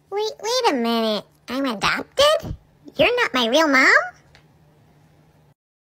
Wait a minute. I'm adopted? You're not my real mom?